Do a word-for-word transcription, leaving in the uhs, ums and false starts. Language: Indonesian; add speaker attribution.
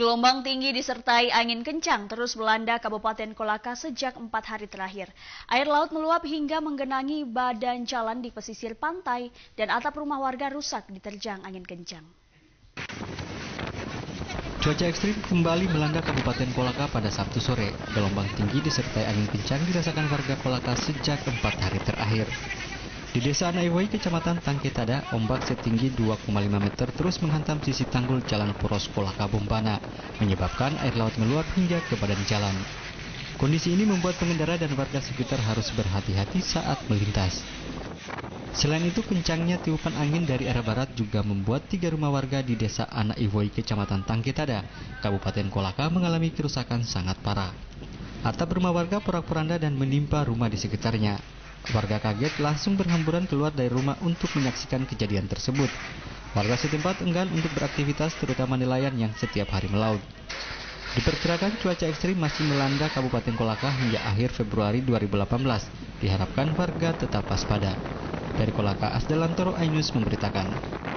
Speaker 1: Gelombang tinggi disertai angin kencang terus melanda Kabupaten Kolaka sejak empat hari terakhir. Air laut meluap hingga menggenangi badan jalan di pesisir pantai dan atap rumah warga rusak diterjang angin kencang.
Speaker 2: Cuaca ekstrim kembali melanda Kabupaten Kolaka pada Sabtu sore. Gelombang tinggi disertai angin kencang dirasakan warga Kolaka sejak empat hari terakhir. Di Desa Anak Iwoi, Kecamatan Tangketada, ombak setinggi dua koma lima meter terus menghantam sisi tanggul Jalan Poros Kolaka Bombana, menyebabkan air laut meluap hingga ke badan jalan. Kondisi ini membuat pengendara dan warga sekitar harus berhati-hati saat melintas. Selain itu, kencangnya tiupan angin dari arah barat juga membuat tiga rumah warga di Desa Anak Iwoi, Kecamatan Tangketada, Kabupaten Kolaka mengalami kerusakan sangat parah. Atap rumah warga porak-poranda dan menimpa rumah di sekitarnya. Warga kaget langsung berhamburan keluar dari rumah untuk menyaksikan kejadian tersebut. Warga setempat enggan untuk beraktivitas, terutama nelayan yang setiap hari melaut. Diperkirakan cuaca ekstrim masih melanda Kabupaten Kolaka hingga akhir Februari dua ribu delapan belas. Diharapkan warga tetap waspada. Dari Kolaka, Asdelantoro, iNews memberitakan.